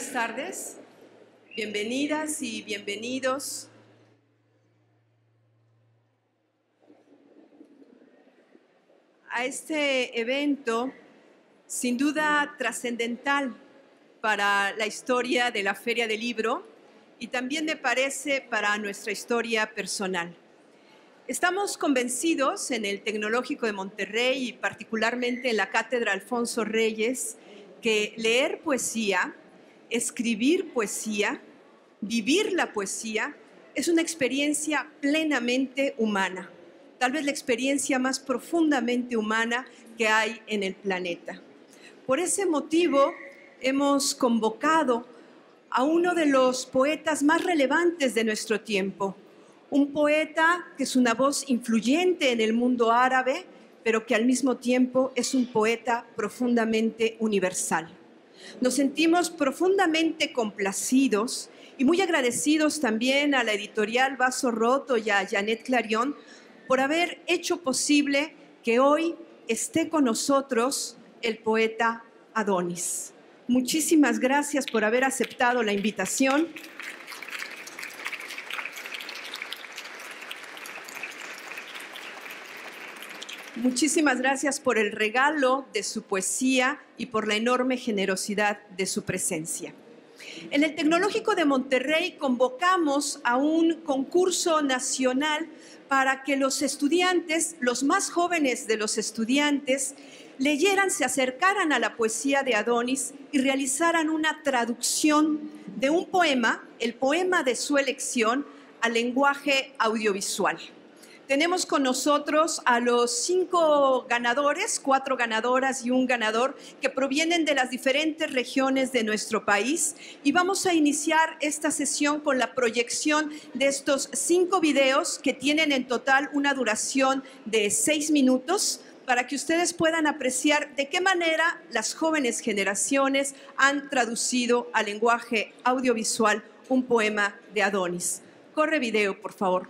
buenas tardes, bienvenidas y bienvenidos a este evento sin duda trascendental para la historia de la Feria del Libro y también me parece para nuestra historia personal. Estamos convencidos en el Tecnológico de Monterrey y particularmente en la Cátedra Alfonso Reyes que leer poesía, escribir poesía, vivir la poesía es una experiencia plenamente humana, tal vez la experiencia más profundamente humana que hay en el planeta. Por ese motivo hemos convocado a uno de los poetas más relevantes de nuestro tiempo, un poeta que es una voz influyente en el mundo árabe, pero que al mismo tiempo es un poeta profundamente universal. Nos sentimos profundamente complacidos y muy agradecidos también a la editorial Vaso Roto y a Janet Clarion por haber hecho posible que hoy esté con nosotros el poeta Adonis. Muchísimas gracias por haber aceptado la invitación. Muchísimas gracias por el regalo de su poesía y por la enorme generosidad de su presencia. En el Tecnológico de Monterrey convocamos a un concurso nacional para que los estudiantes, los más jóvenes de los estudiantes, leyeran, se acercaran a la poesía de Adonis y realizaran una traducción de un poema, el poema de su elección, al lenguaje audiovisual. Tenemos con nosotros a los 5 ganadores, 4 ganadoras y un ganador que provienen de las diferentes regiones de nuestro país y vamos a iniciar esta sesión con la proyección de estos 5 videos que tienen en total una duración de 6 minutos para que ustedes puedan apreciar de qué manera las jóvenes generaciones han traducido al lenguaje audiovisual un poema de Adonis. Corre video, por favor.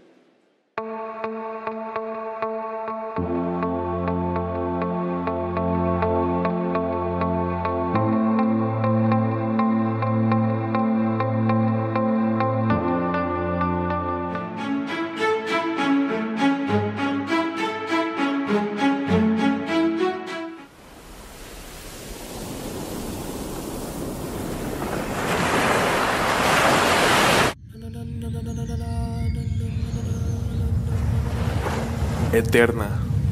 Eterna,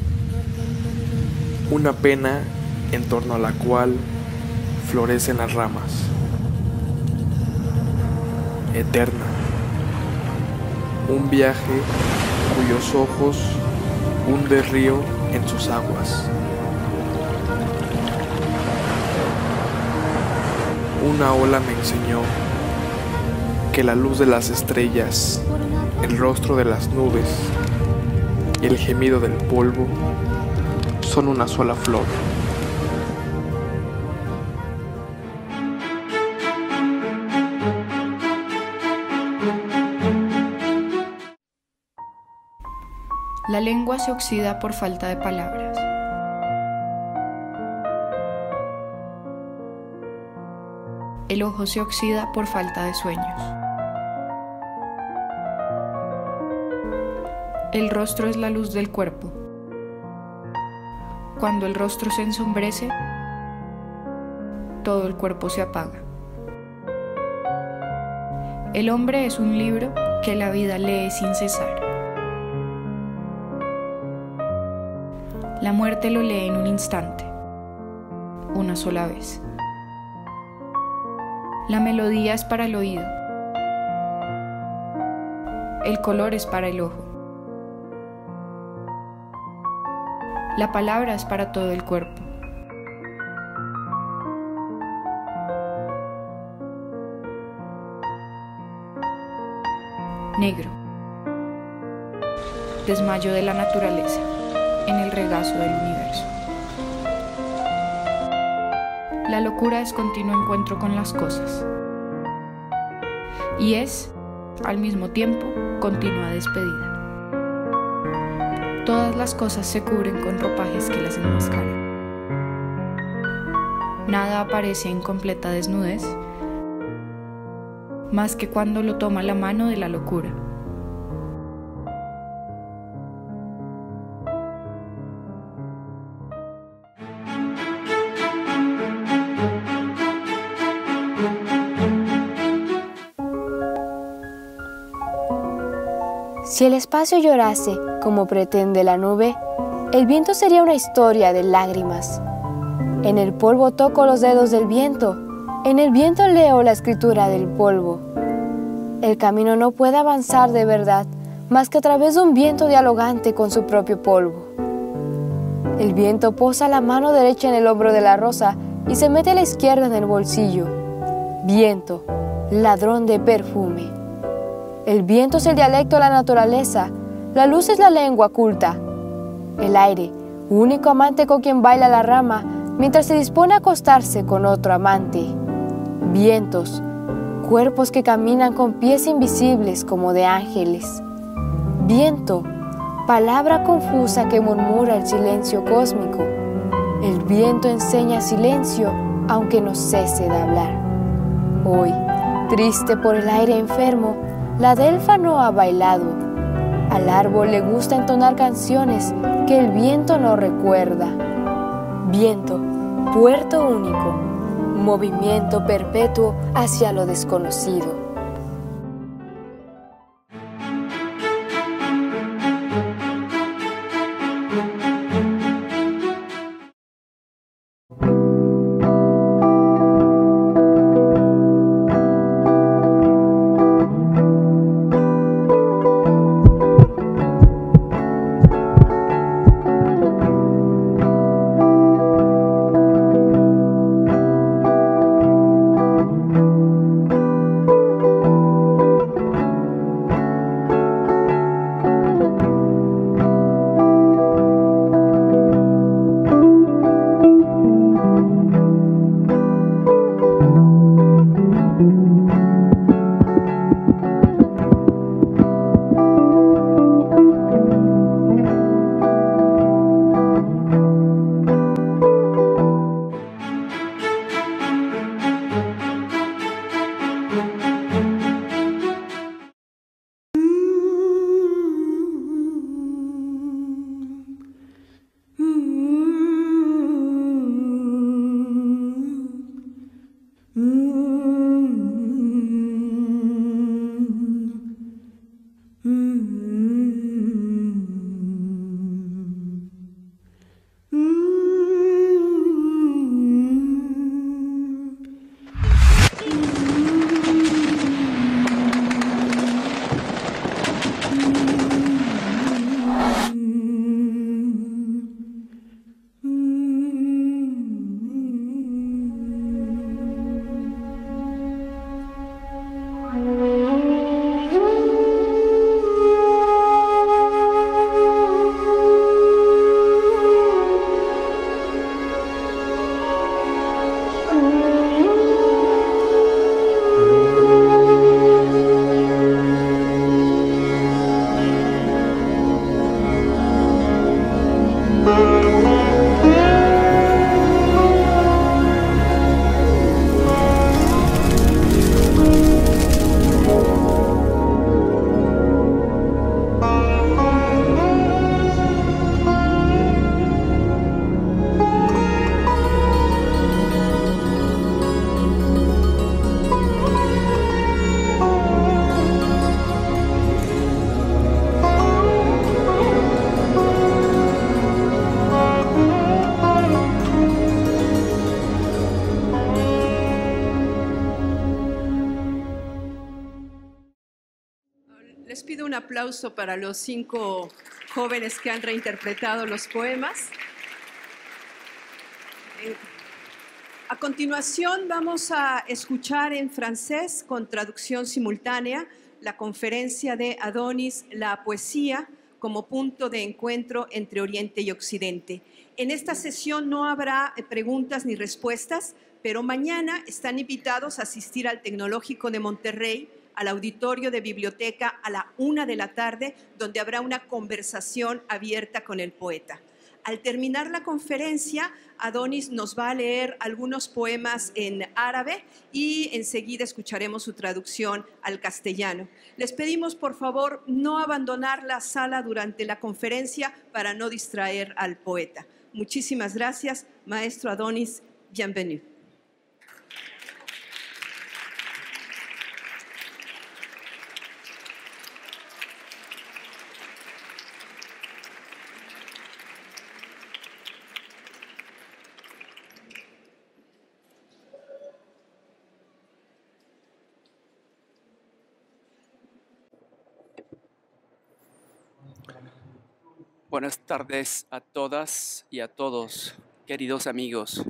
una pena en torno a la cual florecen las ramas. Eterna, un viaje cuyos ojos hunde río en sus aguas. Una ola me enseñó que la luz de las estrellas, el rostro de las nubes y el gemido del polvo son una sola flor. La lengua se oxida por falta de palabras. El ojo se oxida por falta de sueños. El rostro es la luz del cuerpo. Cuando el rostro se ensombrece, todo el cuerpo se apaga. El hombre es un libro que la vida lee sin cesar. La muerte lo lee en un instante, una sola vez. La melodía es para el oído. El color es para el ojo. La palabra es para todo el cuerpo. Negro. Desmayo de la naturaleza en el regazo del universo. La locura es continuo encuentro con las cosas. Y es, al mismo tiempo, continua despedida. Todas las cosas se cubren con ropajes que las enmascaran. Nada aparece en completa desnudez, más que cuando lo toma la mano de la locura. Si el espacio llorase, como pretende la nube, el viento sería una historia de lágrimas. En el polvo toco los dedos del viento, en el viento leo la escritura del polvo. El camino no puede avanzar de verdad, más que a través de un viento dialogante con su propio polvo. El viento posa la mano derecha en el hombro de la rosa y se mete la izquierda en el bolsillo. Viento, ladrón de perfume. El viento es el dialecto de la naturaleza, la luz es la lengua culta. El aire, único amante con quien baila la rama, mientras se dispone a acostarse con otro amante. Vientos, cuerpos que caminan con pies invisibles como de ángeles. Viento, palabra confusa que murmura el silencio cósmico. El viento enseña silencio, aunque no cese de hablar. Hoy, triste por el aire enfermo, la delfa no ha bailado. Al árbol le gusta entonar canciones que el viento no recuerda. Viento, puerto único, movimiento perpetuo hacia lo desconocido. Les pido un aplauso para los 5 jóvenes que han reinterpretado los poemas. A continuación vamos a escuchar en francés con traducción simultánea la conferencia de Adonis, la poesía como punto de encuentro entre Oriente y Occidente. En esta sesión no habrá preguntas ni respuestas, pero mañana están invitados a asistir al Tecnológico de Monterrey, al auditorio de biblioteca a la 1 de la tarde, donde habrá una conversación abierta con el poeta. Al terminar la conferencia, Adonis nos va a leer algunos poemas en árabe y enseguida escucharemos su traducción al castellano. Les pedimos, por favor, no abandonar la sala durante la conferencia para no distraer al poeta. Muchísimas gracias, maestro Adonis. Bienvenido. Buenas tardes a todas y a todos, queridos amigos.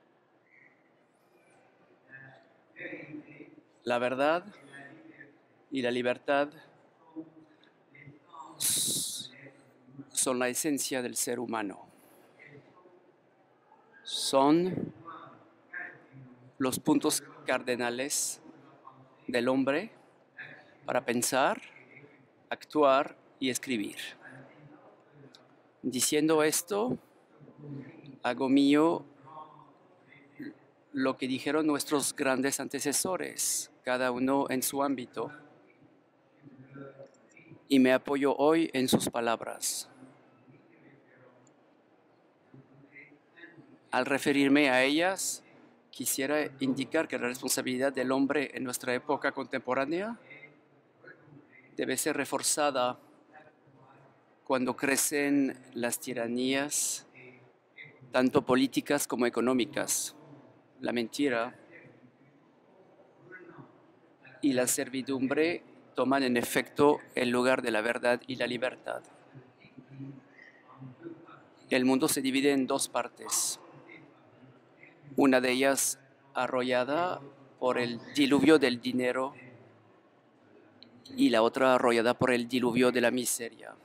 La verdad y la libertad son la esencia del ser humano. Son los puntos cardinales del hombre para pensar, actuar y escribir. Diciendo esto, hago mío lo que dijeron nuestros grandes antecesores, cada uno en su ámbito, y me apoyo hoy en sus palabras. Al referirme a ellas, quisiera indicar que la responsabilidad del hombre en nuestra época contemporánea debe ser reforzada cuando crecen las tiranías, tanto políticas como económicas, la mentira y la servidumbre toman en efecto el lugar de la verdad y la libertad. El mundo se divide en dos partes, una de ellas arrollada por el diluvio del dinero y la otra arrollada por el diluvio de la miseria.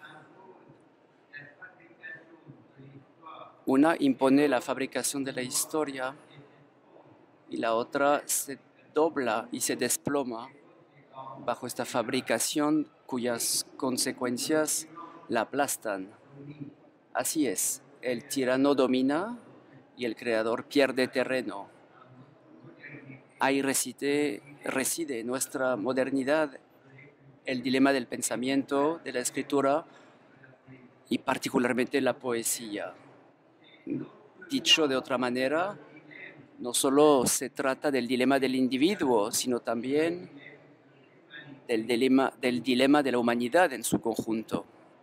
Una impone la fabricación de la historia y la otra se dobla y se desploma bajo esta fabricación cuyas consecuencias la aplastan. Así es, el tirano domina y el creador pierde terreno. Ahí reside nuestra modernidad, el dilema del pensamiento, de la escritura y particularmente la poesía. Dicho de otra manera, no solo se trata del dilema del individuo, sino también del dilema de la humanidad en su conjunto.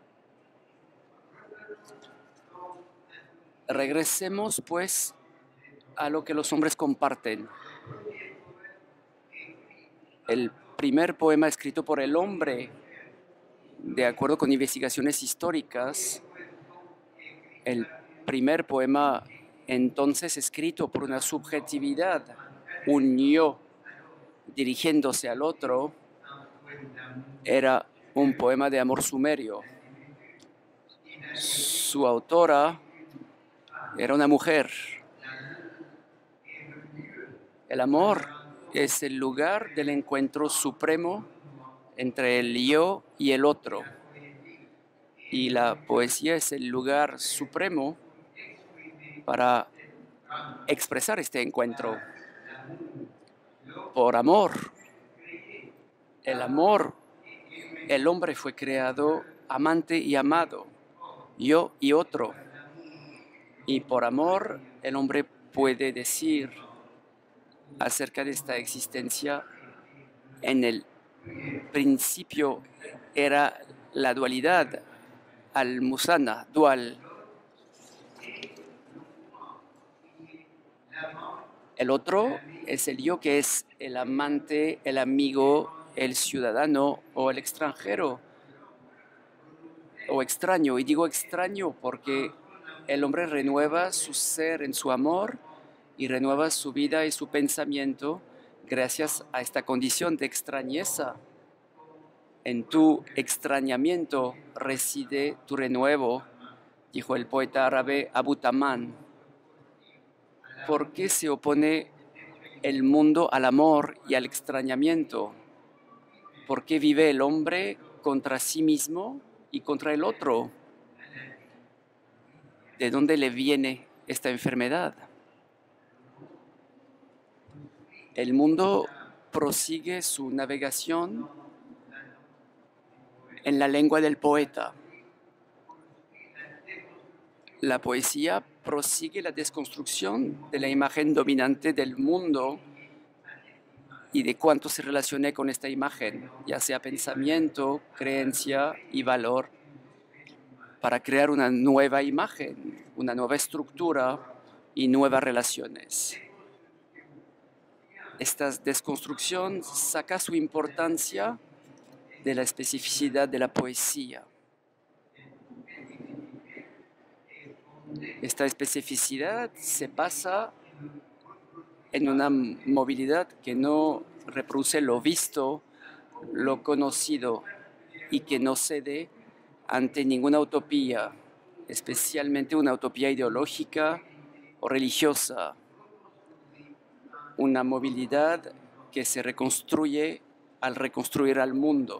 Regresemos, pues, a lo que los hombres comparten. El primer poema escrito por el hombre, de acuerdo con investigaciones históricas, el primer poema entonces escrito por una subjetividad, un yo dirigiéndose al otro, era un poema de amor sumerio. Su autora era una mujer. El amor es el lugar del encuentro supremo entre el yo y el otro. Y la poesía es el lugar supremo para expresar este encuentro. Por amor. El hombre fue creado amante y amado, yo y otro. Y por amor, el hombre puede decir acerca de esta existencia, en el principio era la dualidad, al-musana, dual. El otro es el yo, que es el amante, el amigo, el ciudadano o el extranjero o extraño. Y digo extraño porque el hombre renueva su ser en su amor y renueva su vida y su pensamiento gracias a esta condición de extrañeza. En tu extrañamiento reside tu renuevo, dijo el poeta árabe Abu Tamán. ¿Por qué se opone el mundo al amor y al extrañamiento? ¿Por qué vive el hombre contra sí mismo y contra el otro? ¿De dónde le viene esta enfermedad? El mundo prosigue su navegación en la lengua del poeta. La poesía prosigue la desconstrucción de la imagen dominante del mundo y de cuánto se relacione con esta imagen, ya sea pensamiento, creencia y valor, para crear una nueva imagen, una nueva estructura y nuevas relaciones. Esta desconstrucción saca su importancia de la especificidad de la poesía. Esta especificidad se basa en una movilidad que no reproduce lo visto, lo conocido y que no cede ante ninguna utopía, especialmente una utopía ideológica o religiosa. Una movilidad que se reconstruye al reconstruir al mundo.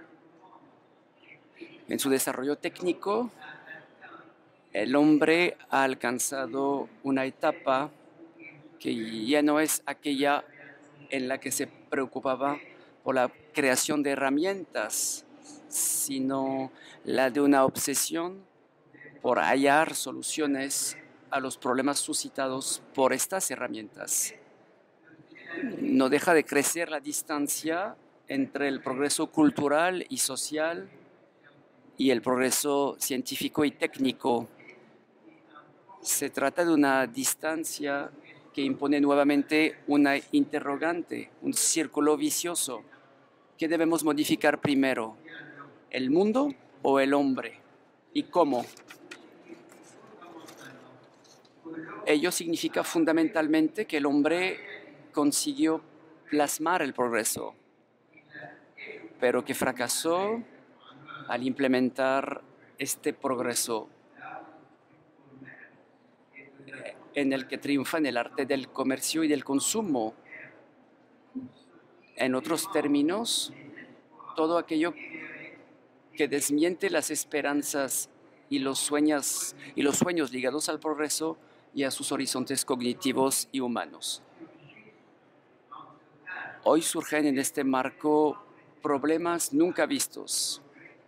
En su desarrollo técnico, el hombre ha alcanzado una etapa que ya no es aquella en la que se preocupaba por la creación de herramientas, sino la de una obsesión por hallar soluciones a los problemas suscitados por estas herramientas. No deja de crecer la distancia entre el progreso cultural y social y el progreso científico y técnico. Se trata de una distancia que impone nuevamente una interrogante, un círculo vicioso. ¿Qué debemos modificar primero? ¿El mundo o el hombre? ¿Y cómo? Ello significa fundamentalmente que el hombre consiguió plasmar el progreso, pero que fracasó al implementar este progreso en el que triunfa en el arte del comercio y del consumo. En otros términos, todo aquello que desmiente las esperanzas y los sueños ligados al progreso y a sus horizontes cognitivos y humanos. Hoy surgen en este marco problemas nunca vistos.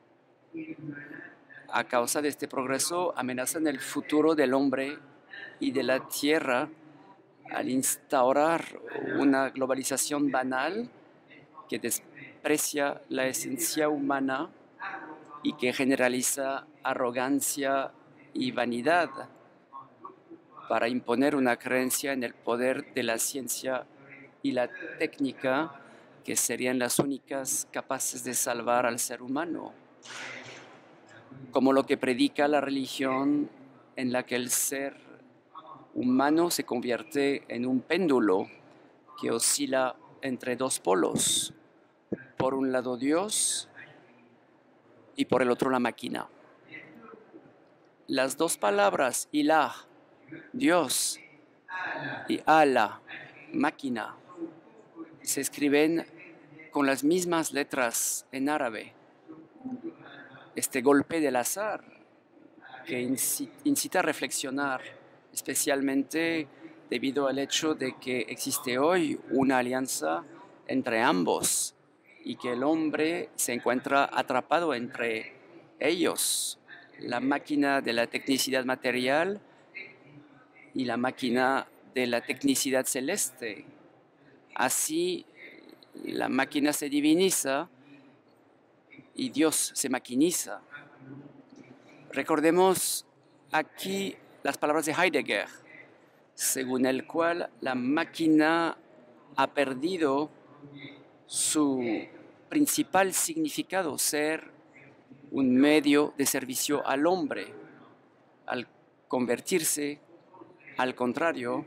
A causa de este progreso, amenazan el futuro del hombre y de la tierra al instaurar una globalización banal que desprecia la esencia humana y que generaliza arrogancia y vanidad para imponer una creencia en el poder de la ciencia y la técnica, que serían las únicas capaces de salvar al ser humano, como lo que predica la religión, en la que el ser humano se convierte en un péndulo que oscila entre dos polos, por un lado Dios y por el otro la máquina. Las dos palabras, Ilah, Dios, y Allah, máquina, se escriben con las mismas letras en árabe. Este golpe del azar que incita a reflexionar, especialmente debido al hecho de que existe hoy una alianza entre ambos y que el hombre se encuentra atrapado entre ellos, la máquina de la tecnicidad material y la máquina de la tecnicidad celeste. Así, la máquina se diviniza y Dios se maquiniza. Recordemos aquí las palabras de Heidegger, según el cual la máquina ha perdido su principal significado, ser un medio de servicio al hombre, al convertirse, al contrario,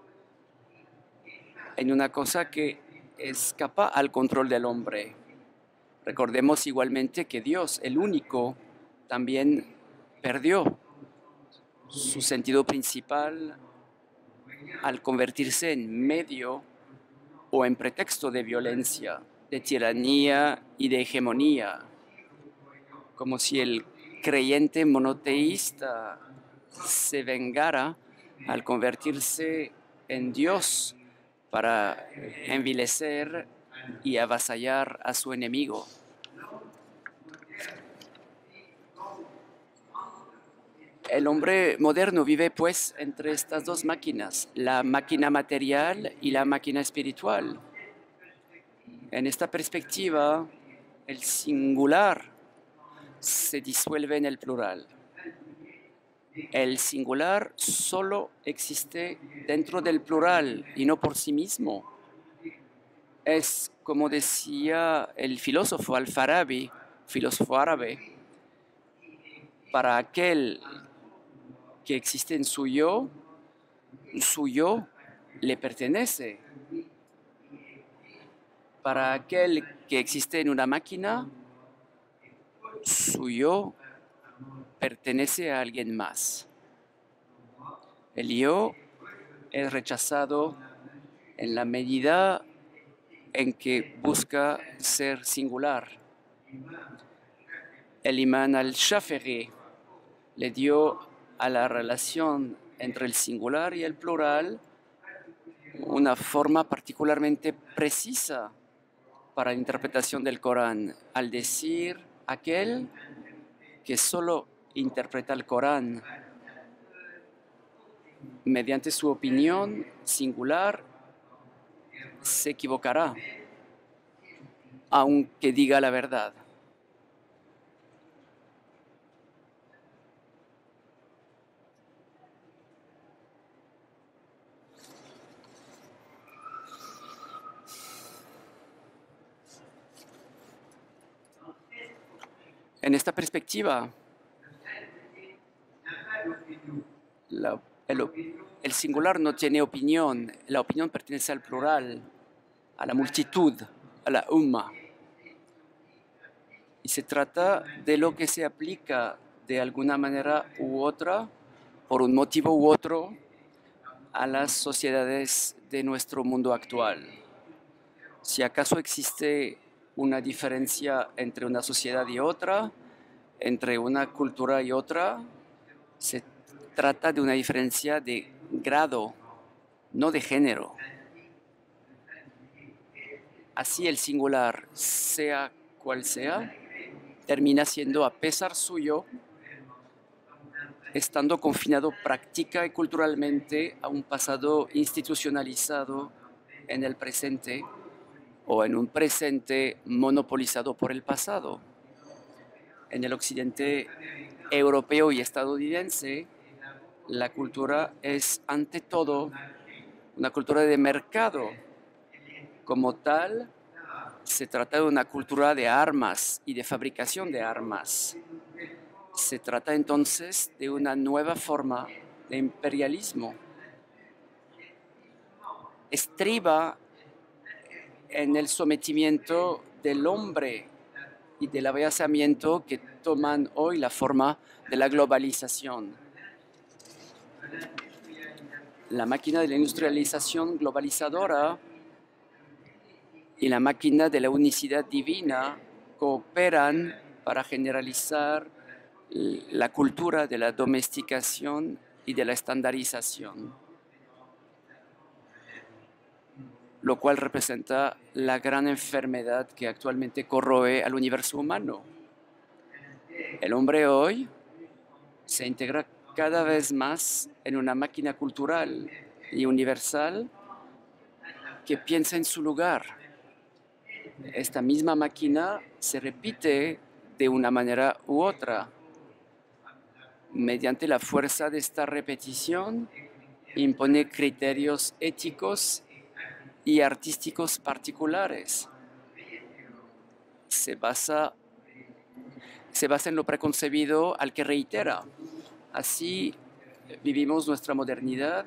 en una cosa que escapa al control del hombre. Recordemos igualmente que Dios, el único, también perdió su sentido principal al convertirse en medio o en pretexto de violencia, de tiranía y de hegemonía, como si el creyente monoteísta se vengara al convertirse en Dios para envilecer y avasallar a su enemigo. El hombre moderno vive pues entre estas dos máquinas, la máquina material y la máquina espiritual. En esta perspectiva, el singular se disuelve en el plural. El singular solo existe dentro del plural y no por sí mismo. Es como decía el filósofo Al-Farabi, filósofo árabe, para aquel que existe en su yo le pertenece. Para aquel que existe en una máquina, su yo pertenece a alguien más. El yo es rechazado en la medida en que busca ser singular. El imán al-Shafi'i le dio a la relación entre el singular y el plural una forma particularmente precisa para la interpretación del Corán, al decir aquel que solo interpreta el Corán mediante su opinión singular se equivocará, aunque diga la verdad. En esta perspectiva, el singular no tiene opinión, la opinión pertenece al plural, a la multitud, a la umma. Y se trata de lo que se aplica de alguna manera u otra, por un motivo u otro, a las sociedades de nuestro mundo actual. Si acaso existe una diferencia entre una sociedad y otra, entre una cultura y otra, se trata de una diferencia de grado, no de género. Así el singular, sea cual sea, termina siendo, a pesar suyo, estando confinado práctica y culturalmente a un pasado institucionalizado en el presente o en un presente monopolizado por el pasado. En el occidente europeo y estadounidense, la cultura es ante todo una cultura de mercado. Como tal, se trata de una cultura de armas y de fabricación de armas. Se trata entonces de una nueva forma de imperialismo. Estriba en el sometimiento del hombre y del avasallamiento que toman hoy la forma de la globalización. La máquina de la industrialización globalizadora y la máquina de la unicidad divina cooperan para generalizar la cultura de la domesticación y de la estandarización, lo cual representa la gran enfermedad que actualmente corroe al universo humano. El hombre hoy se integra cada vez más en una máquina cultural y universal que piensa en su lugar. Esta misma máquina se repite de una manera u otra. Mediante la fuerza de esta repetición, impone criterios éticos y artísticos particulares. Se basa en lo preconcebido al que reitera. Así vivimos nuestra modernidad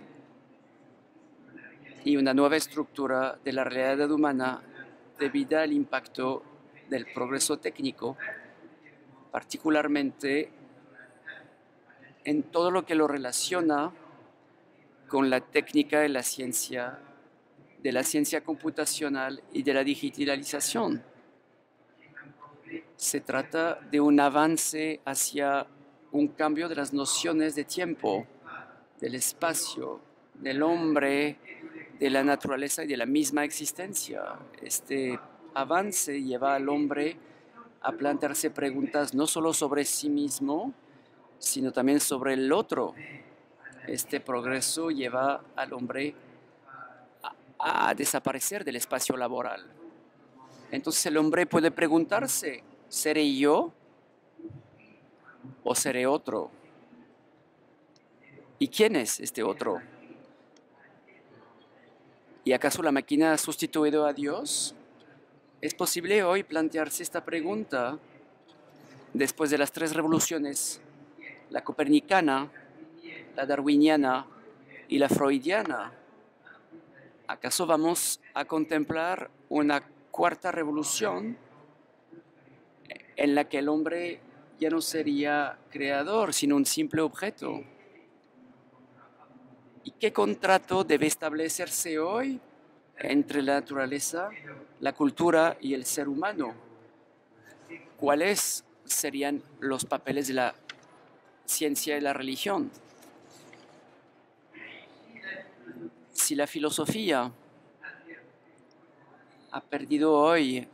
y una nueva estructura de la realidad humana debido al impacto del progreso técnico, particularmente en todo lo que lo relaciona con la técnica de la ciencia computacional y de la digitalización. Se trata de un avance hacia un cambio de las nociones de tiempo, del espacio, del hombre, de la naturaleza y de la misma existencia. Este avance lleva al hombre a plantearse preguntas no solo sobre sí mismo, sino también sobre el otro. Este progreso lleva al hombre a desaparecer del espacio laboral. Entonces el hombre puede preguntarse, ¿seré yo o seré otro? ¿Y quién es este otro? ¿Y acaso la máquina ha sustituido a Dios? ¿Es posible hoy plantearse esta pregunta después de las 3 revoluciones, la copernicana, la darwiniana y la freudiana? ¿Acaso vamos a contemplar una 4ª revolución en la que el hombre ya no sería creador, sino un simple objeto? ¿Y qué contrato debe establecerse hoy entre la naturaleza, la cultura y el ser humano? ¿Cuáles serían los papeles de la ciencia y la religión? Si la filosofía ha perdido hoy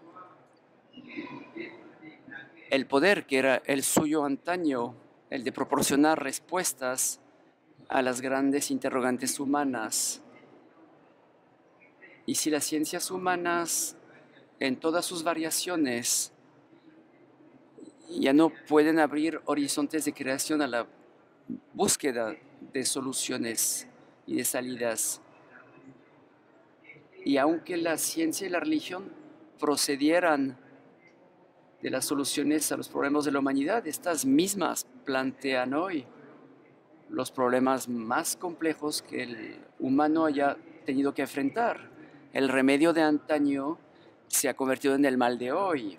el poder que era el suyo antaño, el de proporcionar respuestas a las grandes interrogantes humanas, y si las ciencias humanas en todas sus variaciones ya no pueden abrir horizontes de creación a la búsqueda de soluciones y de salidas, y aunque la ciencia y la religión procedieran de las soluciones a los problemas de la humanidad, estas mismas plantean hoy los problemas más complejos que el humano haya tenido que enfrentar. El remedio de antaño se ha convertido en el mal de hoy.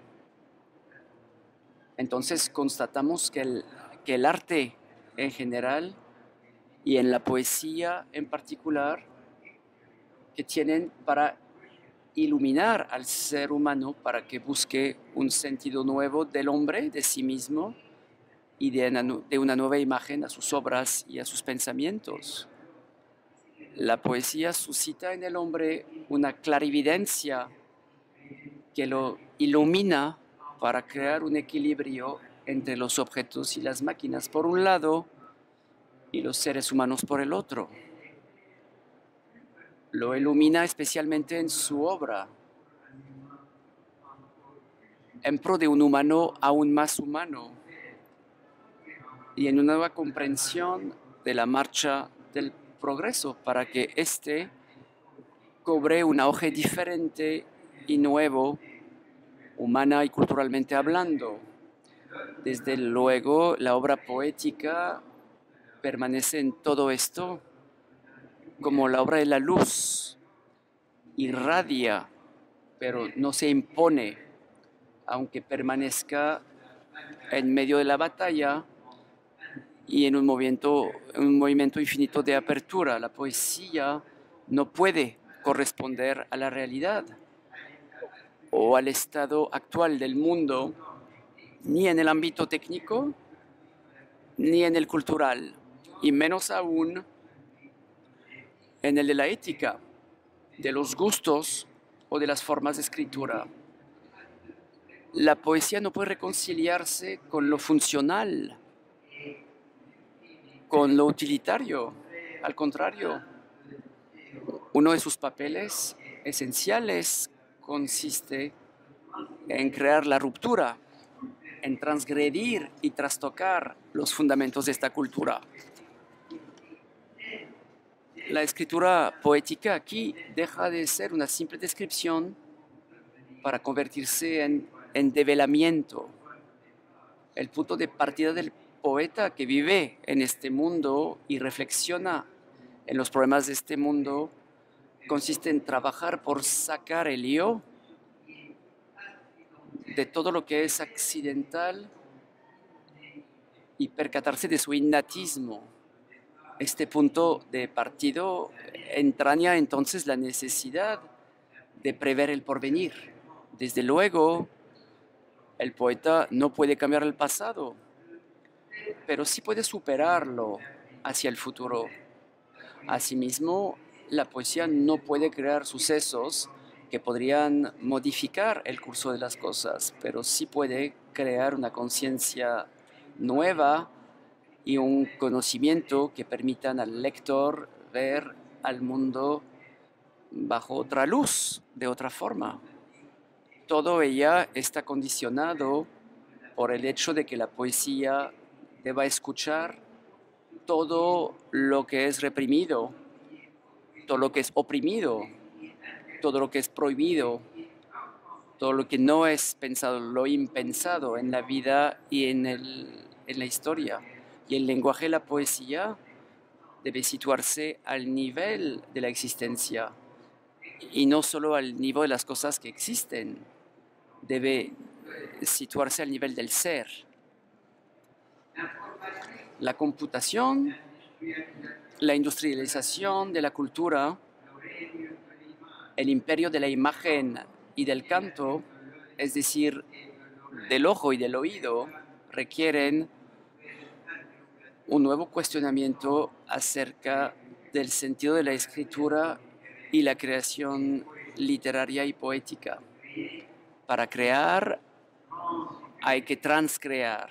Entonces constatamos que el arte en general y en la poesía en particular, que tienen para iluminar al ser humano para que busque un sentido nuevo del hombre, de sí mismo, y de una nueva imagen a sus obras y a sus pensamientos. La poesía suscita en el hombre una clarividencia que lo ilumina para crear un equilibrio entre los objetos y las máquinas por un lado y los seres humanos por el otro. Lo ilumina especialmente en su obra, en pro de un humano aún más humano y en una nueva comprensión de la marcha del progreso para que éste cobre un auge diferente y nuevo, humana y culturalmente hablando. Desde luego, la obra poética permanece en todo esto como la obra de la luz, irradia, pero no se impone, aunque permanezca en medio de la batalla y en un movimiento infinito de apertura. La poesía no puede corresponder a la realidad o al estado actual del mundo, ni en el ámbito técnico, ni en el cultural, y menos aún en el de la ética, de los gustos o de las formas de escritura. La poesía no puede reconciliarse con lo funcional, con lo utilitario. Al contrario, uno de sus papeles esenciales consiste en crear la ruptura, en transgredir y trastocar los fundamentos de esta cultura. La escritura poética aquí deja de ser una simple descripción para convertirse en develamiento. El punto de partida del poeta que vive en este mundo y reflexiona en los problemas de este mundo consiste en trabajar por sacar el yo de todo lo que es accidental y percatarse de su innatismo. Este punto de partido entraña entonces la necesidad de prever el porvenir. Desde luego, el poeta no puede cambiar el pasado, pero sí puede superarlo hacia el futuro. Asimismo, la poesía no puede crear sucesos que podrían modificar el curso de las cosas, pero sí puede crear una conciencia nueva y un conocimiento que permitan al lector ver al mundo bajo otra luz, de otra forma. Todo ella está condicionado por el hecho de que la poesía deba escuchar todo lo que es reprimido, todo lo que es oprimido, todo lo que es prohibido, todo lo que no es pensado, lo impensado en la vida y en la historia. Y el lenguaje de la poesía debe situarse al nivel de la existencia y no solo al nivel de las cosas que existen, debe situarse al nivel del ser. La computación, la industrialización de la cultura, el imperio de la imagen y del canto, es decir, del ojo y del oído, requieren un nuevo cuestionamiento acerca del sentido de la escritura y la creación literaria y poética. Para crear hay que transcrear.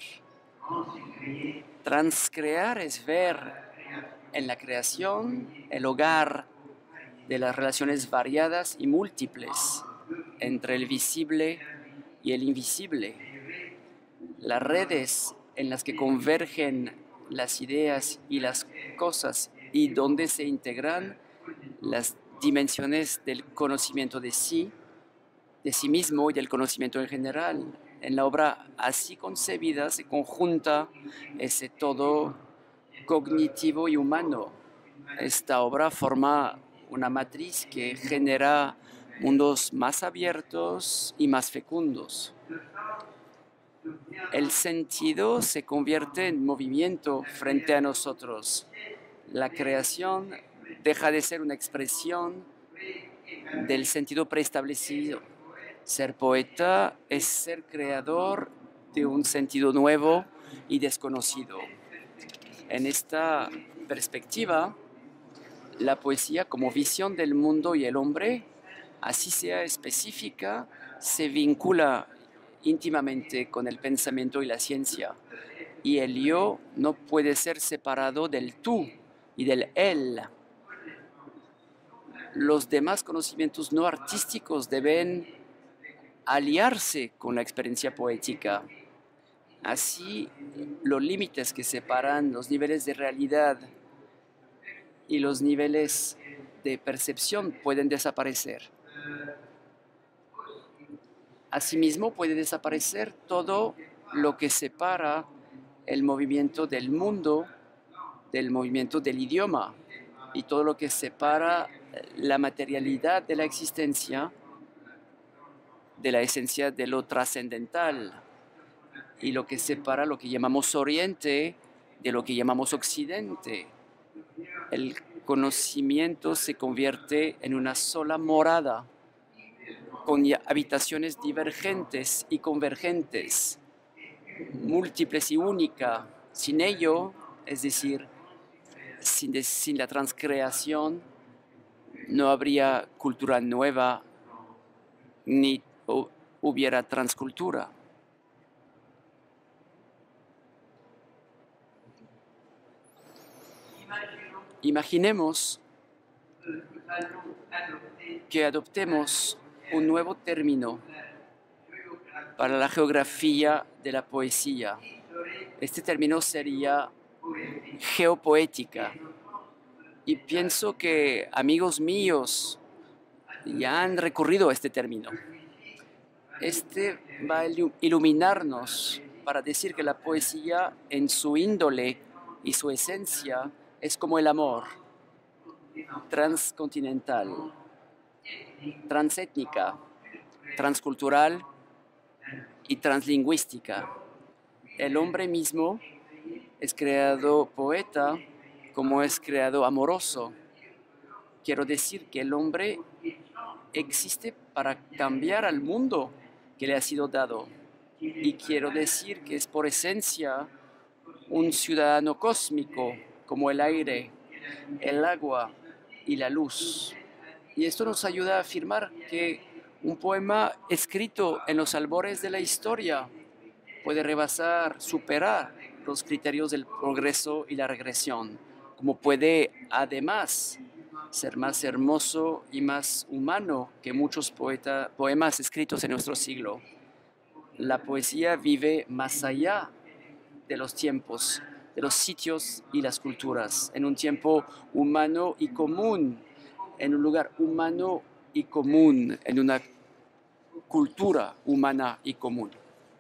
Transcrear es ver en la creación el hogar de las relaciones variadas y múltiples entre el visible y el invisible. Las redes en las que convergen las ideas y las cosas y donde se integran las dimensiones del conocimiento de sí mismo y del conocimiento en general. En la obra así concebida se conjunta ese todo cognitivo y humano. Esta obra forma una matriz que genera mundos más abiertos y más fecundos. El sentido se convierte en movimiento frente a nosotros. La creación deja de ser una expresión del sentido preestablecido. Ser poeta es ser creador de un sentido nuevo y desconocido. En esta perspectiva, la poesía como visión del mundo y el hombre, así sea específica, se vincula íntimamente con el pensamiento y la ciencia. Y el yo no puede ser separado del tú y del él. Los demás conocimientos no artísticos deben aliarse con la experiencia poética. Así, los límites que separan los niveles de realidad y los niveles de percepción pueden desaparecer. Asimismo, puede desaparecer todo lo que separa el movimiento del mundo del movimiento del idioma y todo lo que separa la materialidad de la existencia de la esencia de lo trascendental y lo que separa lo que llamamos Oriente de lo que llamamos Occidente. El conocimiento se convierte en una sola morada con habitaciones divergentes y convergentes, múltiples y única. Sin ello, es decir, sin la transcreación, no habría cultura nueva ni hubiera transcultura. Imaginemos que adoptemos un nuevo término para la geografía de la poesía. Este término sería geopoética. Y pienso que amigos míos ya han recurrido a este término. Este va a iluminarnos para decir que la poesía en su índole y su esencia es como el amor, transcontinental, transétnica, transcultural y translingüística. El hombre mismo es creado poeta como es creado amoroso. Quiero decir que el hombre existe para cambiar al mundo que le ha sido dado. Y quiero decir que es por esencia un ciudadano cósmico como el aire, el agua y la luz. Y esto nos ayuda a afirmar que un poema escrito en los albores de la historia puede rebasar, superar los criterios del progreso y la regresión, como puede además ser más hermoso y más humano que muchos poemas escritos en nuestro siglo. La poesía vive más allá de los tiempos, de los sitios y las culturas, en un tiempo humano y común, en un lugar humano y común, en una cultura humana y común.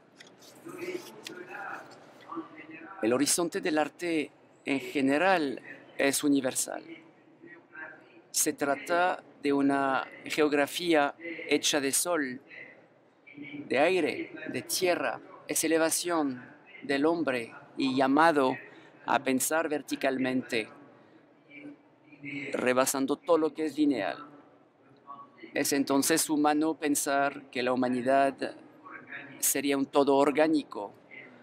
El horizonte del arte en general es universal. Se trata de una geografía hecha de sol, de aire, de tierra, es elevación del hombre y llamado a pensar verticalmente, rebasando todo lo que es lineal. Es entonces humano pensar que la humanidad sería un todo orgánico.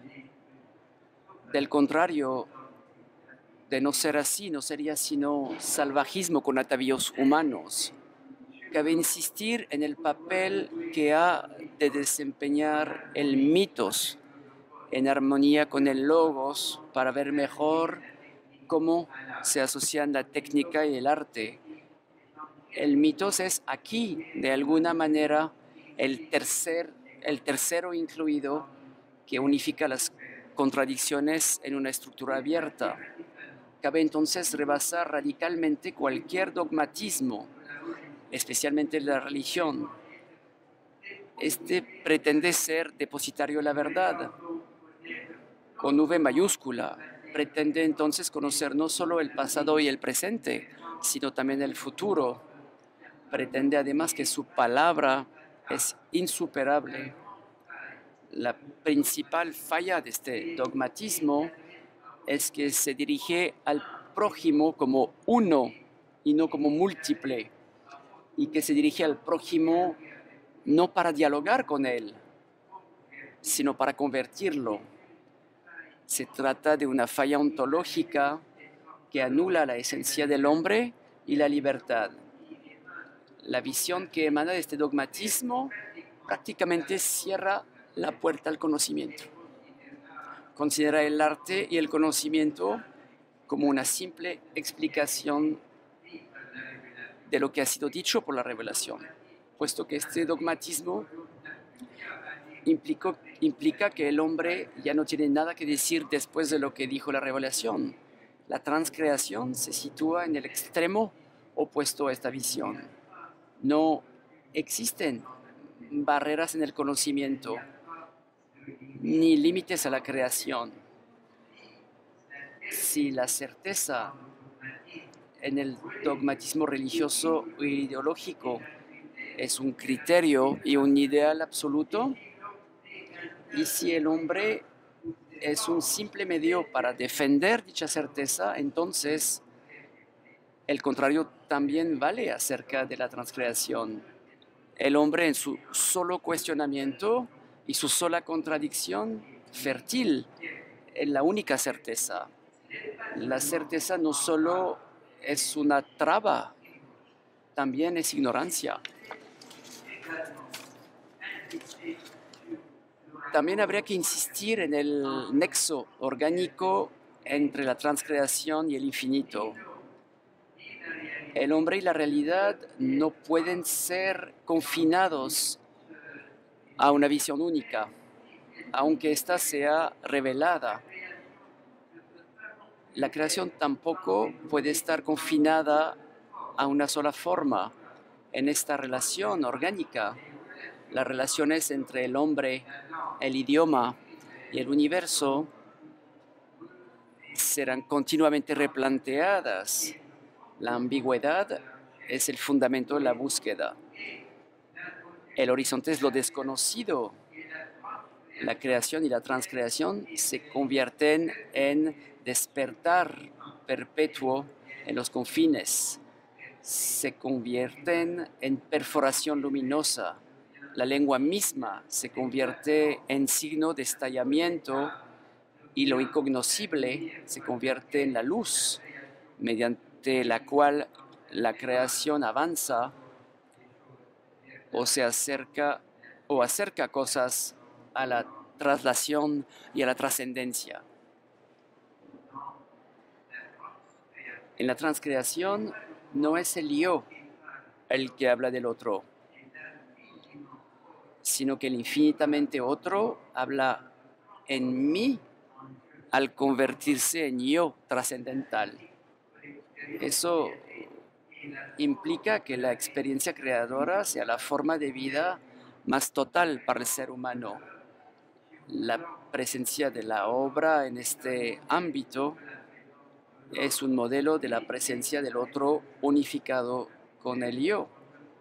Del contrario, de no ser así, no sería sino salvajismo con atavíos humanos. Cabe insistir en el papel que ha de desempeñar el mitos en armonía con el logos para ver mejor cómo se asocian la técnica y el arte. El mitos es aquí, de alguna manera, el tercero incluido que unifica las contradicciones en una estructura abierta. Cabe entonces rebasar radicalmente cualquier dogmatismo, especialmente la religión. Este pretende ser depositario de la verdad, con V mayúscula. Pretende entonces conocer no solo el pasado y el presente, sino también el futuro. Pretende además que su palabra es insuperable. La principal falla de este dogmatismo es que se dirige al prójimo como uno y no como múltiple, y que se dirige al prójimo no para dialogar con él, sino para convertirlo. Se trata de una falla ontológica que anula la esencia del hombre y la libertad. La visión que emana de este dogmatismo prácticamente cierra la puerta al conocimiento. Considera el arte y el conocimiento como una simple explicación de lo que ha sido dicho por la revelación, puesto que este dogmatismo implica que el hombre ya no tiene nada que decir después de lo que dijo la revelación. La transcreación se sitúa en el extremo opuesto a esta visión. No existen barreras en el conocimiento, ni límites a la creación. Si la certeza en el dogmatismo religioso o ideológico es un criterio y un ideal absoluto, y si el hombre es un simple medio para defender dicha certeza, entonces el contrario también vale acerca de la transcreación. El hombre en su solo cuestionamiento y su sola contradicción fértil es la única certeza. La certeza no solo es una traba, también es ignorancia. También habría que insistir en el nexo orgánico entre la transcreación y el infinito. El hombre y la realidad no pueden ser confinados a una visión única, aunque ésta sea revelada. La creación tampoco puede estar confinada a una sola forma. En esta relación orgánica, las relaciones entre el hombre, el idioma y el universo serán continuamente replanteadas. La ambigüedad es el fundamento de la búsqueda. El horizonte es lo desconocido. La creación y la transcreación se convierten en despertar perpetuo en los confines. Se convierten en perforación luminosa. La lengua misma se convierte en signo de estallamiento y lo incognoscible se convierte en la luz, mediante la cual la creación avanza o se acerca cosas a la traslación y a la trascendencia. En la transcreación no es el yo el que habla del otro, sino que el infinitamente otro habla en mí al convertirse en yo trascendental. Eso implica que la experiencia creadora sea la forma de vida más total para el ser humano. La presencia de la obra en este ámbito es un modelo de la presencia del otro unificado con el yo.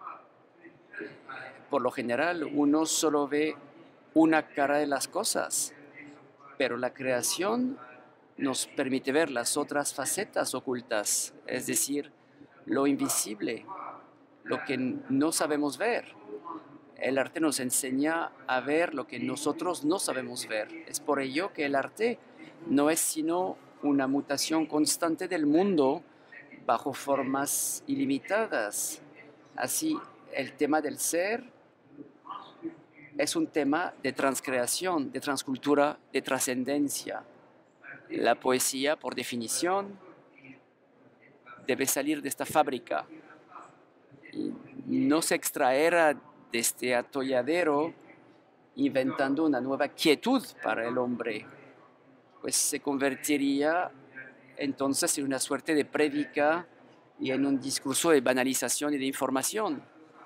Por lo general, uno solo ve una cara de las cosas, pero la creación nos permite ver las otras facetas ocultas, es decir, lo invisible, lo que no sabemos ver. El arte nos enseña a ver lo que nosotros no sabemos ver. Es por ello que el arte no es sino una mutación constante del mundo bajo formas ilimitadas. Así, el tema del ser es un tema de transcreación, de transcultura, de trascendencia. La poesía, por definición, debe salir de esta fábrica y no se extraerá de este atolladero inventando una nueva quietud para el hombre, pues se convertiría entonces en una suerte de prédica y en un discurso de banalización y de información.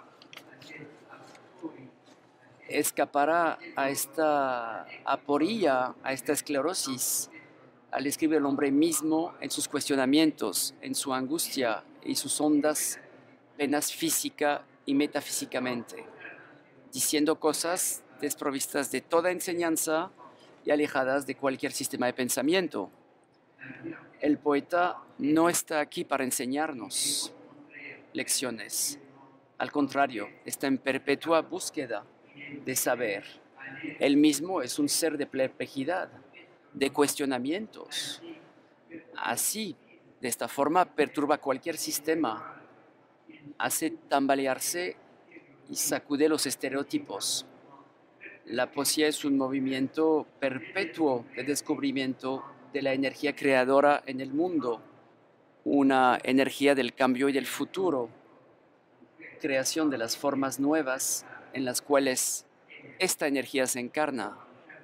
Escapará a esta aporía, a esta esclerosis, al escribir el hombre mismo en sus cuestionamientos, en su angustia y sus hondas penas física y metafísicamente, diciendo cosas desprovistas de toda enseñanza y alejadas de cualquier sistema de pensamiento. El poeta no está aquí para enseñarnos lecciones. Al contrario, está en perpetua búsqueda de saber. Él mismo es un ser de perplejidad, de cuestionamientos. Así, de esta forma, perturba cualquier sistema, hace tambalearse y sacude los estereotipos. La poesía es un movimiento perpetuo de descubrimiento de la energía creadora en el mundo, una energía del cambio y del futuro, creación de las formas nuevas en las cuales esta energía se encarna.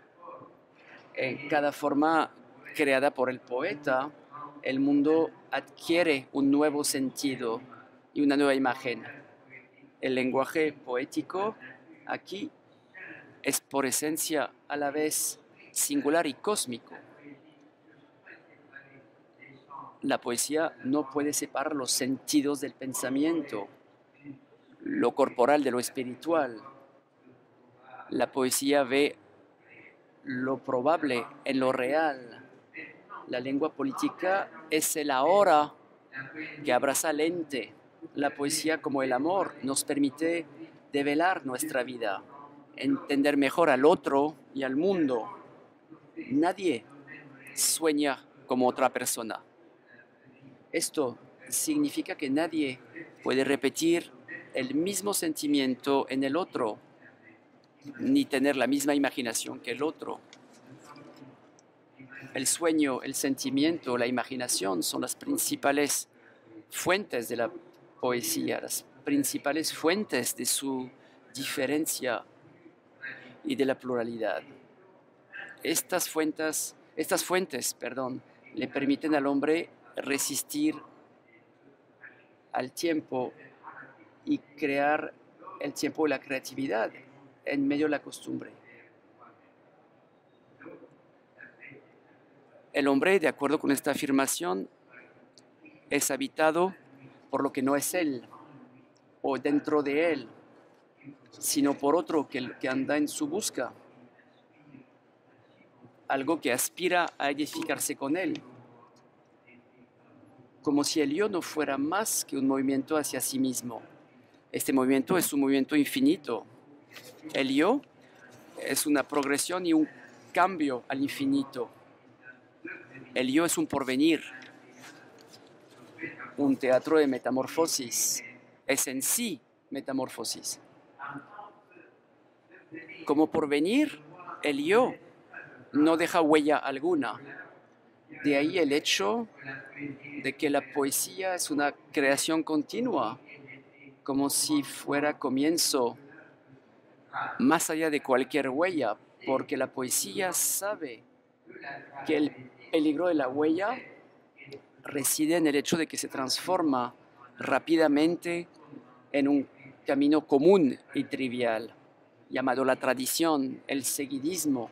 En cada forma creada por el poeta, el mundo adquiere un nuevo sentido y una nueva imagen. El lenguaje poético aquí es por esencia a la vez singular y cósmico. La poesía no puede separar los sentidos del pensamiento, lo corporal de lo espiritual. La poesía ve lo probable en lo real. La lengua política es el ahora que abraza el ente. La poesía, como el amor, nos permite develar nuestra vida, entender mejor al otro y al mundo. Nadie sueña como otra persona. Esto significa que nadie puede repetir el mismo sentimiento en el otro, ni tener la misma imaginación que el otro. El sueño, el sentimiento, la imaginación son las principales fuentes de la poesía, las principales fuentes de su diferencia y de la pluralidad. Estas fuentes, le permiten al hombre resistir al tiempo y crear el tiempo de la creatividad en medio de la costumbre. El hombre, de acuerdo con esta afirmación, es habitado por lo que no es él o dentro de él, sino por otro que anda en su busca, algo que aspira a edificarse con él, como si el yo no fuera más que un movimiento hacia sí mismo. Este movimiento es un movimiento infinito. El yo es una progresión y un cambio al infinito. El yo es un porvenir, un teatro de metamorfosis, es en sí metamorfosis. Como porvenir, el yo no deja huella alguna. De ahí el hecho de que la poesía es una creación continua, como si fuera comienzo, más allá de cualquier huella, porque la poesía sabe que el peligro de la huella reside en el hecho de que se transforma rápidamente en un camino común y trivial, llamado la tradición, el seguidismo.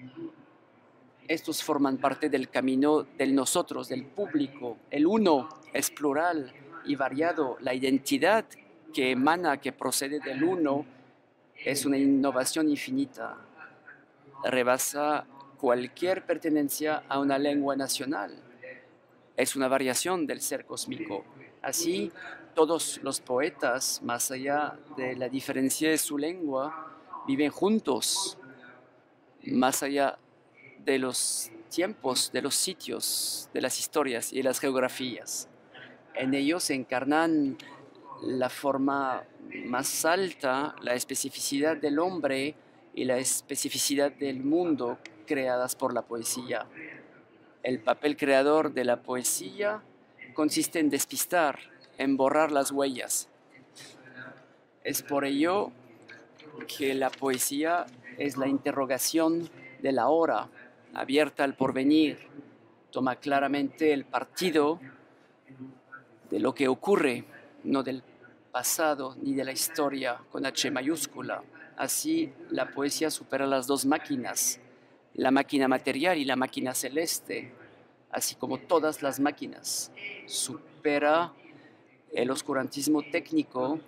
Estos forman parte del camino del nosotros, del público. El uno es plural y variado. La identidad que emana, que procede del uno, es una innovación infinita. Rebasa cualquier pertenencia a una lengua nacional. Es una variación del ser cósmico. Así, todos los poetas, más allá de la diferencia de su lengua, viven juntos, más allá de los tiempos, de los sitios, de las historias y de las geografías. En ellos se encarnan la forma más alta, la especificidad del hombre y la especificidad del mundo creadas por la poesía. El papel creador de la poesía consiste en despistar, en borrar las huellas. Es por ello que la poesía es la interrogación de la hora, abierta al porvenir, toma claramente el partido de lo que ocurre, no del pasado ni de la historia con H mayúscula. Así, la poesía supera las dos máquinas, la máquina material y la máquina celeste, así como todas las máquinas. Supera el oscurantismo técnico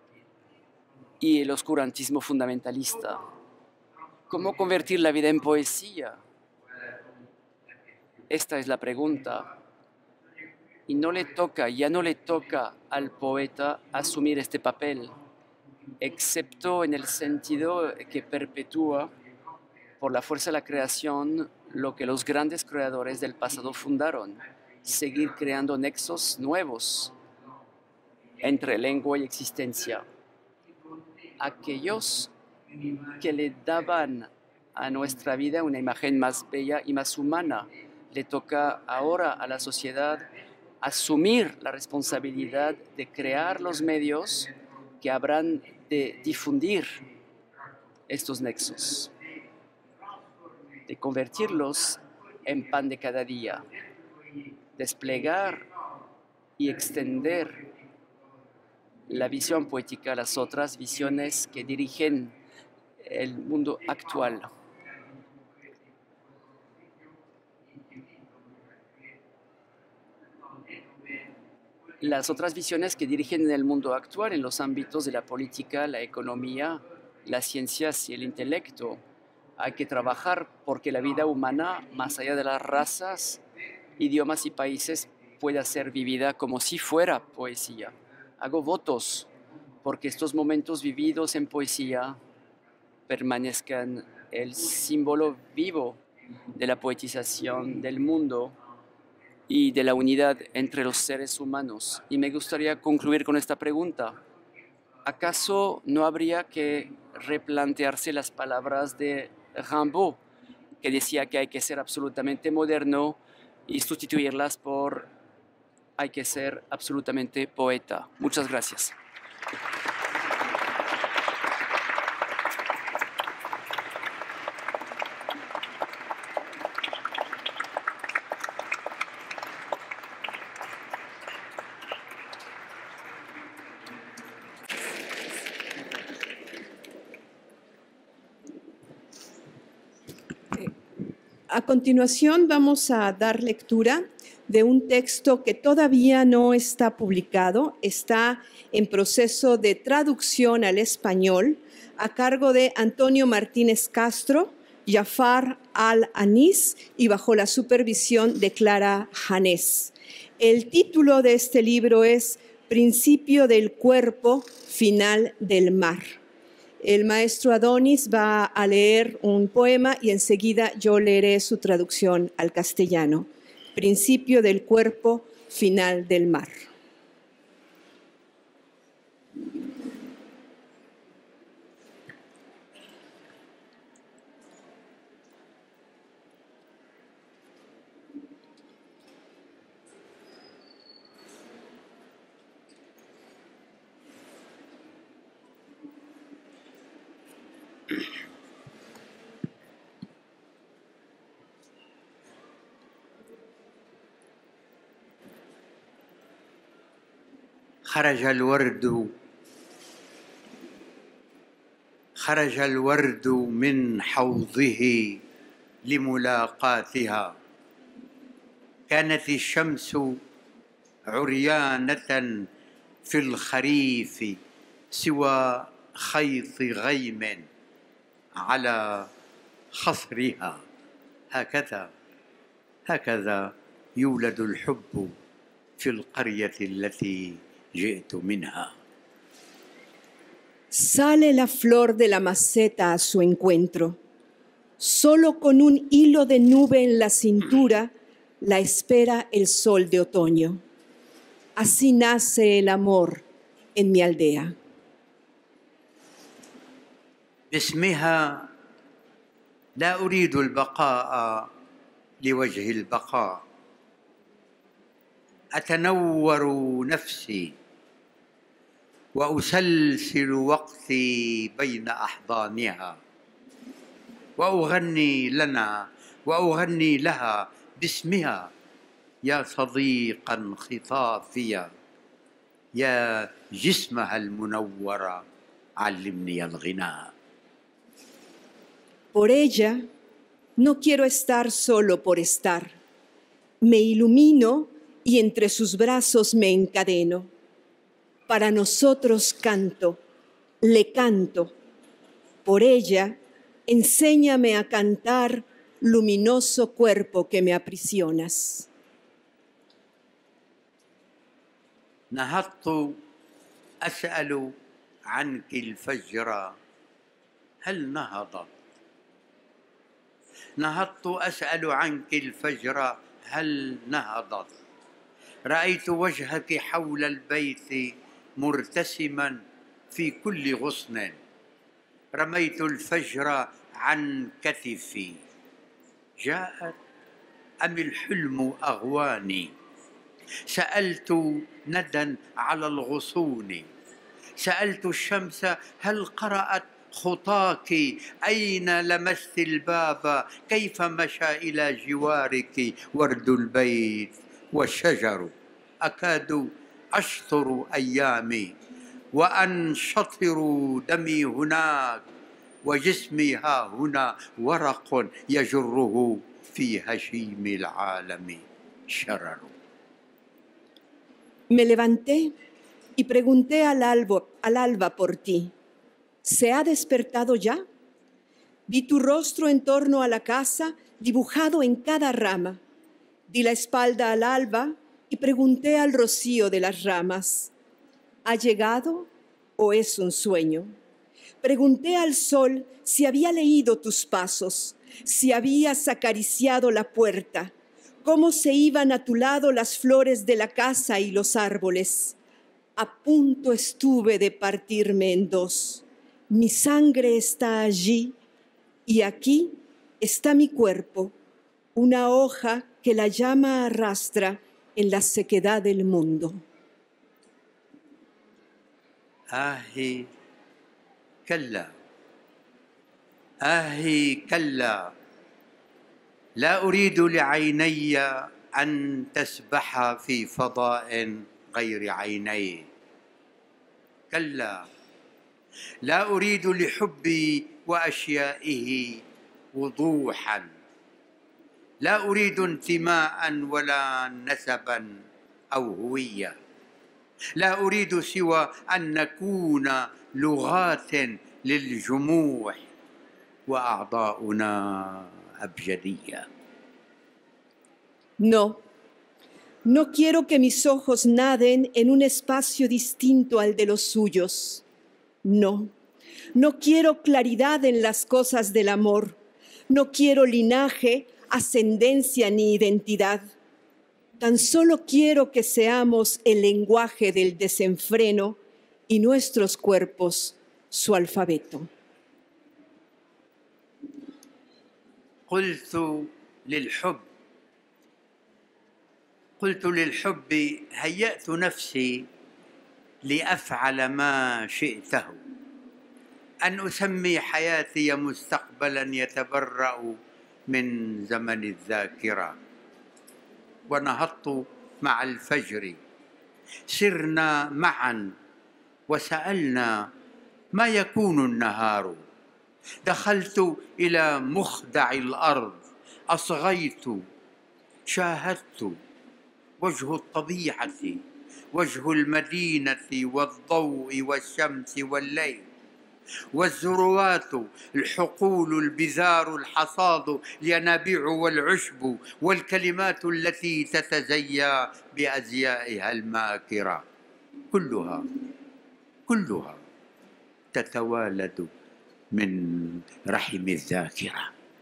y el oscurantismo fundamentalista. ¿Cómo convertir la vida en poesía? Esta es la pregunta. Y ya no le toca al poeta asumir este papel, excepto en el sentido que perpetúa por la fuerza de la creación lo que los grandes creadores del pasado fundaron, seguir creando nexos nuevos entre lengua y existencia. Aquellos que le daban a nuestra vida una imagen más bella y más humana, le toca ahora a la sociedad asumir la responsabilidad de crear los medios que habrán de difundir estos nexos, de convertirlos en pan de cada día, desplegar y extender la visión poética a las otras visiones que dirigen el mundo actual. Las otras visiones que dirigen el mundo actual en los ámbitos de la política, la economía, las ciencias y el intelecto. Hay que trabajar porque la vida humana, más allá de las razas, idiomas y países, pueda ser vivida como si fuera poesía. Hago votos porque estos momentos vividos en poesía permanezcan el símbolo vivo de la poetización del mundo y de la unidad entre los seres humanos. Y me gustaría concluir con esta pregunta. ¿Acaso no habría que replantearse las palabras de Rimbaud, que decía que hay que ser absolutamente moderno, y sustituirlas por hay que ser absolutamente poeta? Muchas gracias. A continuación vamos a dar lectura de un texto que todavía no está publicado, está en proceso de traducción al español a cargo de Antonio Martínez Castro, Jafar Al-Anis y bajo la supervisión de Clara Janés. El título de este libro es Principio del cuerpo, final del mar. El maestro Adonis va a leer un poema y enseguida yo leeré su traducción al castellano. principio del cuerpo, final del mar. خرج الورد من حوضه لملاقاتها. كانت الشمس عريانة في الخريف سوى خيط غيم على خصرها. هكذا يولد الحب في القرية التي جئت منها. Sale la flor de la maceta a su encuentro. Solo con un hilo de nube en la cintura la espera el sol de otoño. Así nace el amor en mi aldea. باسمها لا أريد البقاء لوجه البقاء. أتنور نفسي وأسلسل وقتي بين أحضانها وأغني لها باسمها. يا صديقا خطافيا، يا جسمها المنور، علمني الغناء. Por ella no quiero estar solo por estar. Me ilumino y entre sus brazos me encadeno. Para nosotros canto, le canto. Por ella, enséñame a cantar, luminoso cuerpo que me aprisionas. نهضت أسأل عنك الفجر هل نهضت. نهضت أسأل عنك الفجر هل نهضت. رأيت وجهك حول البيت مرتسما في كل غصن. رميت الفجر عن كتفي. جاءت أم الحلم أغواني. سألت ندى على الغصون. سألت الشمس هل قرأت خطاك. أين لمست الباب. كيف مشى إلى جوارك ورد البيت والشجر. أكاد أشطر أيامي وأنشطر دمي هناك وجسمي ها هنا ورق يجره في هشيم العالم شرر. Me levanté y pregunté al alba por ti. ¿Se ha despertado ya? Vi tu rostro en torno a la casa, dibujado en cada rama. Di la espalda al alba y pregunté al rocío de las ramas. ¿Ha llegado o es un sueño? Pregunté al sol si había leído tus pasos, si habías acariciado la puerta, cómo se iban a tu lado las flores de la casa y los árboles. A punto estuve de partirme en dos. Mi sangre está allí y aquí está mi cuerpo, una hoja que la llama arrastra en la sequedad del mundo. آهي كلا، آهي كلا، لا أريد لعيني أن تسبح في فضاء غير عيني. كلا، لا أريد لحبي وأشيائه وضوحا. لا أريد انتماء ولا نسبا أو هوية. لا أريد سوى أن نكون لغات للجموع وأعضاؤنا أبجدية. No quiero que mis ojos naden en un espacio distinto al de los suyos. No quiero claridad en las cosas del amor. No quiero linaje, ascendencia ni identidad. Tan solo quiero que seamos el lenguaje del desenfreno y nuestros cuerpos su alfabeto. قلت للحب هيأت نفسي لأفعل ما شئته، أن أسمي حياتي مستقبلا يتبرأ من زمن الذاكرة. ونهضت مع الفجر، سرنا معا وسألنا ما يكون النهار. دخلت إلى مخدع الأرض، أصغيت، شاهدت وجه الطبيعة، وجه المدينة والضوء والشمس والليل والذروات، الحقول، البذار، الحصاد، الينابيع والعشب والكلمات التي تتزيا بأزيائها الماكرة، كلها تتوالد من رحم الذاكرة.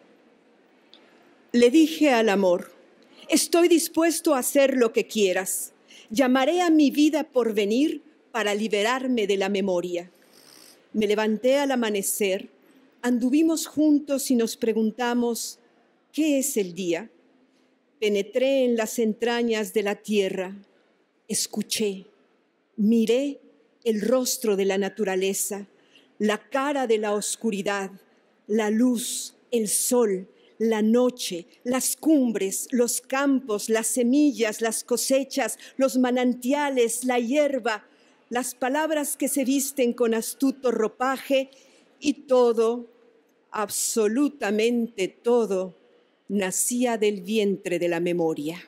Le dije al amor, estoy dispuesto a hacer lo que quieras. Llamaré a mi vida por venir para liberarme de la memoria. Me levanté al amanecer, anduvimos juntos y nos preguntamos, ¿qué es el día? Penetré en las entrañas de la tierra, escuché, miré el rostro de la naturaleza, la cara de la oscuridad, la luz, el sol, la noche, las cumbres, los campos, las semillas, las cosechas, los manantiales, la hierba, las palabras que se visten con astuto ropaje, y todo, absolutamente todo, nacía del vientre de la memoria.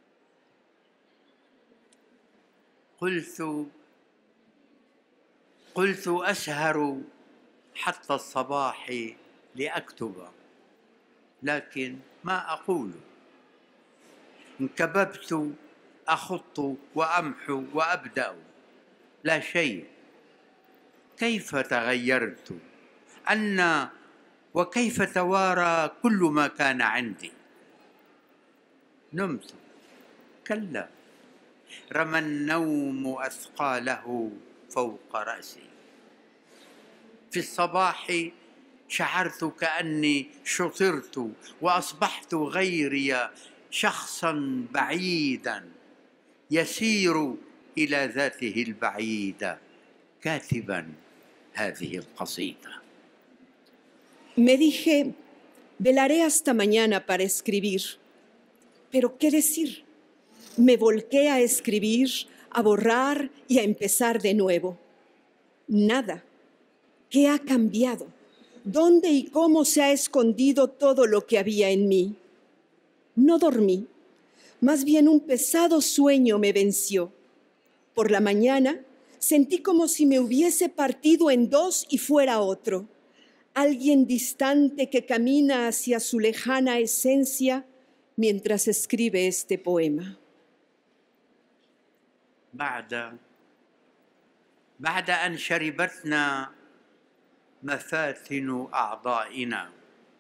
قلت أسهر حتى الصباح لأكتب، لكن ما أقول. انكببت أخط وأمحو وأبدأ، لا شيء. كيف تغيرت وكيف توارى كل ما كان عندي. نمت، كلا، رمى النوم أثقاله فوق رأسي. في الصباح شعرت كأني شطرت وأصبحت غيري، شخصا بعيدا يسير إلى ذاته البعيدة كاتبا هذه القصيدة. Me dije, velaré hasta mañana para escribir. ¿Pero qué decir? Me volqué a escribir, a borrar y a empezar de nuevo. Nada. ¿Qué ha cambiado? ¿Dónde y cómo se ha escondido todo lo que había en mí? No dormí. Más bien un pesado sueño me venció. Por la mañana sentí como si me hubiese partido en dos y fuera otro. Alguien distante que camina hacia su lejana esencia mientras escribe este poema. بعد أن شربتنا مفاتن أعضائنا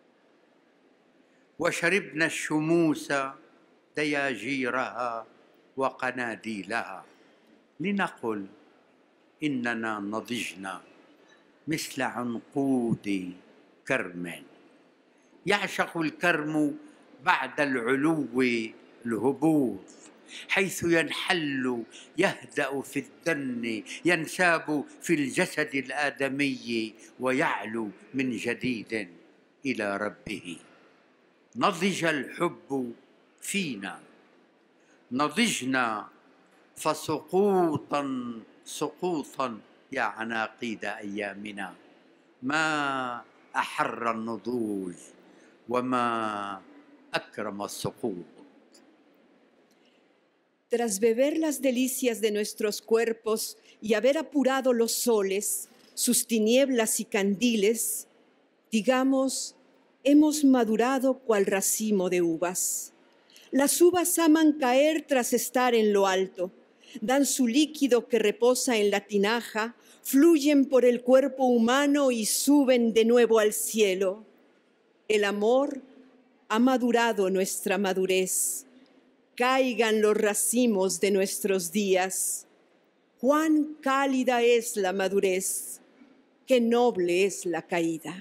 وشربنا الشموس دياجيرها وقناديلها، لنقل إننا نضجنا مثل عنقود كرم. يعشق الكرم بعد العلو الهبوط، حيث ينحل، يهدأ في الدن، ينساب في الجسد الآدمي، ويعلو من جديد إلى ربه. نضج الحب فينا، نضجنا فسقوطا سقوطا يا عناقيد أيامنا. ما أحر النضوج وما أكرم السقوط. Tras beber las delicias de nuestros cuerpos y haber apurado los soles, sus tinieblas y candiles, digamos, hemos madurado cual racimo de uvas. Las uvas aman caer tras estar en lo alto, dan su líquido que reposa en la tinaja, fluyen por el cuerpo humano y suben de nuevo al cielo. El amor ha madurado nuestra madurez. caigan los racimos de nuestros días. Cuán cálida es la madurez, qué noble es la caída.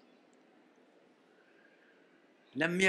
لم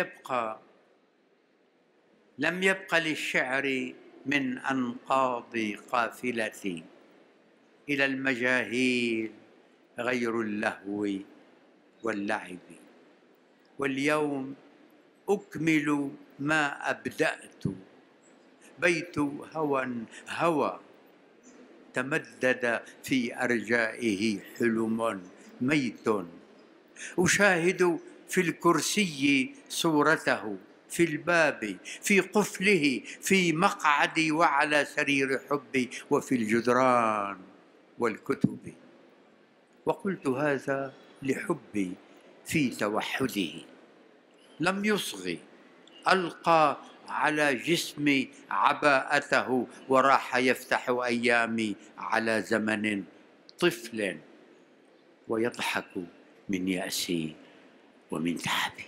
يبقى للشعر من أنقاض قافلتي إلى المجاهيل غير اللهو واللعب، واليوم أكمل ما أبدأت. بيت هوى تمدد في أرجائه حلم ميت، أشاهد في الكرسي صورته، في الباب، في قفله، في مقعدي وعلى سرير حبي، وفي الجدران والكتب. وقلت هذا لحبي في توحده لم يصغي، ألقى على جسمي عباءته وراح يفتح أيامي على زمن طفل ويضحك من يأسي ومن تعبي.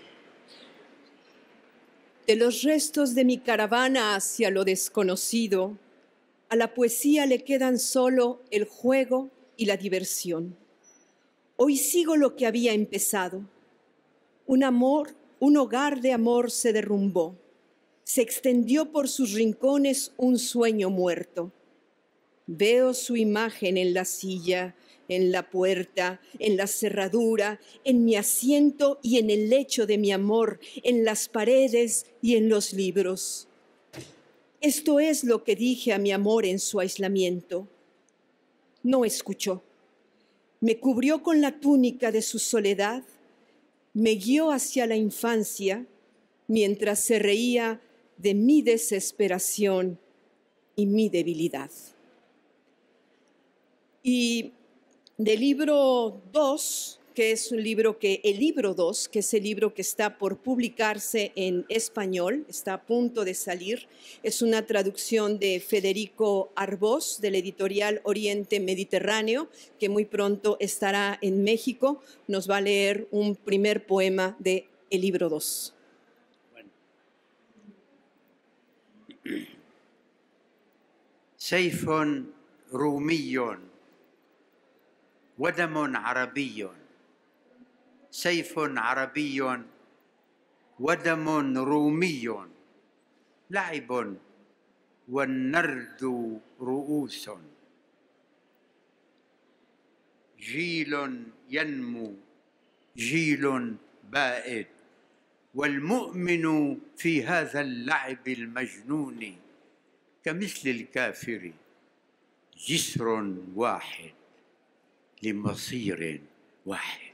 De los restos de mi caravana hacia lo desconocido, a la poesía le quedan solo el juego y la diversión. Hoy sigo lo que había empezado. Un hogar de amor se derrumbó. Se extendió por sus rincones un sueño muerto. Veo su imagen en la silla, en la puerta, en la cerradura, en mi asiento y en el lecho de mi amor, en las paredes y en los libros. Esto es lo que dije a mi amor en su aislamiento. No escuchó. Me cubrió con la túnica de su soledad, me guió hacia la infancia mientras se reía de mi desesperación y mi debilidad. Y del libro 2, que es el libro que es el libro que está por publicarse en español, está a punto de salir, es una traducción de Federico Arbós, del editorial Oriente Mediterráneo, que muy pronto estará en México. Nos va a leer un primer poema de el libro 2. سيف رومي ودم عربي، سيف عربي ودم رومي، لعب والنرد رؤوس، جيل ينمو جيل بائد، والمؤمن في هذا اللعب المجنون كمثل الكافر جسر واحد لمصير واحد.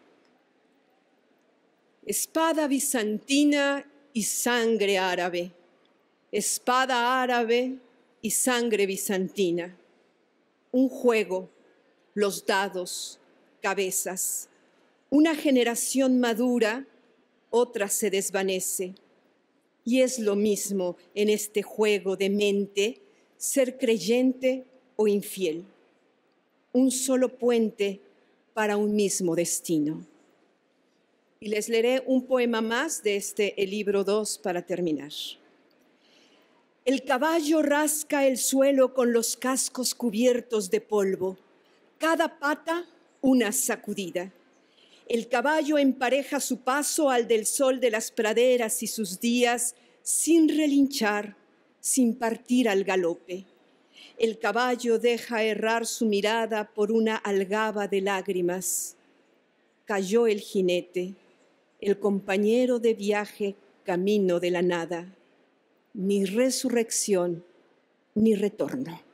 Espada bizantina y sangre árabe, espada árabe y sangre bizantina. Un juego, los dados, cabezas. Una generación madura, otra se desvanece. Y es lo mismo en este juego de mente, ser creyente o infiel. Un solo puente para un mismo destino. Y les leeré un poema más de el libro 2 para terminar. El caballo rasca el suelo con los cascos cubiertos de polvo, cada pata una sacudida. El caballo empareja su paso al del sol de las praderas y sus días sin relinchar, sin partir al galope. El caballo deja errar su mirada por una algaba de lágrimas. Cayó el jinete, el compañero de viaje camino de la nada. Ni resurrección, ni retorno.